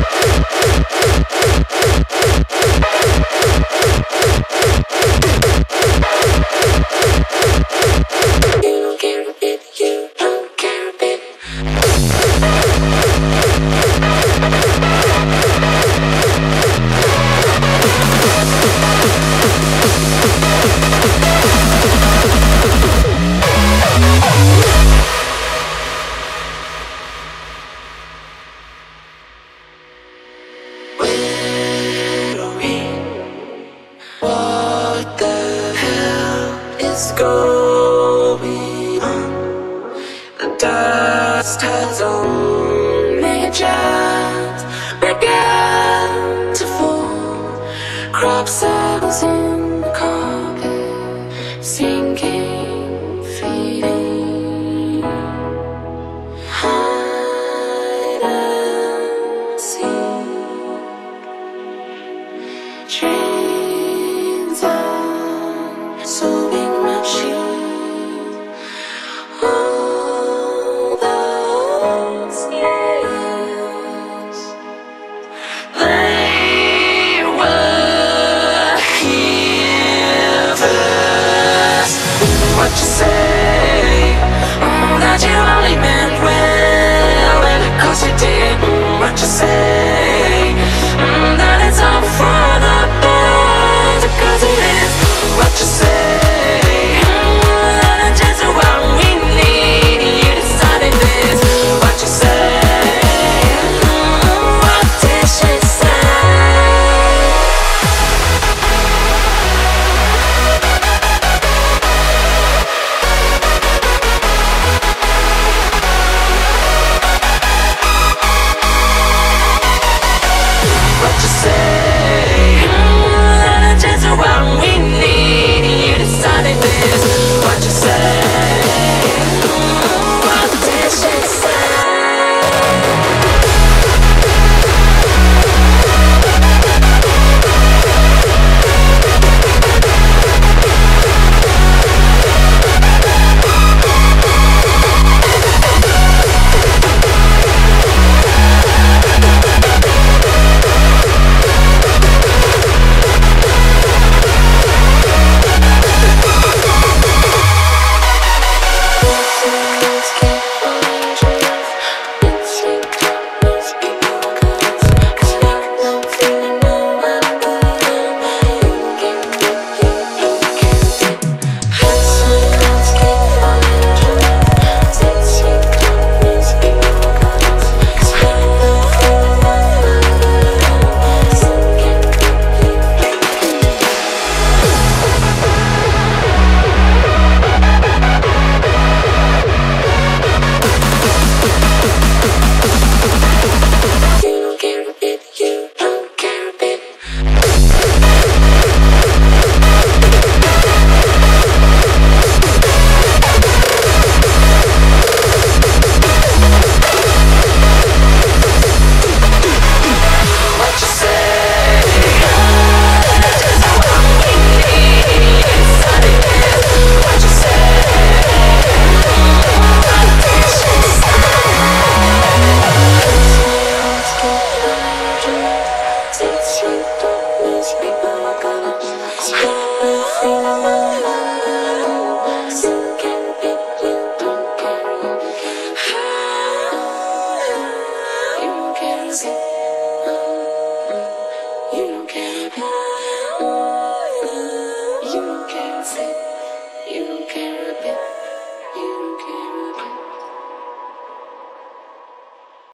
is going on? The dust has only just begun to fall. Crop circles in the carpet, sinking, fading, hide and seek. Trains and sewing machines, all those years, they were here first. What you say? That you only meant well, and of course you did. What you say? That it's all for the best, because it is. What you say? That it's just what we need. You decided this. What you say? What did she say? What you say? That it's just what we need. You decided this. What you say? What did she say? You don't care.